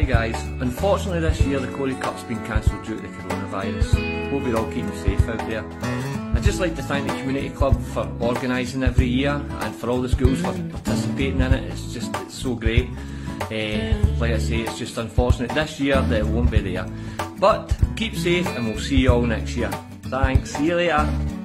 Hi guys, unfortunately this year the Corey Cup's been cancelled due to the coronavirus. Hope you're all keeping safe out there. I'd just like to thank the Community Club for organising every year and for all the schools for participating in it. It's so great. Like I say, it's just unfortunate this year that it won't be there. But keep safe and we'll see you all next year. Thanks, see you later.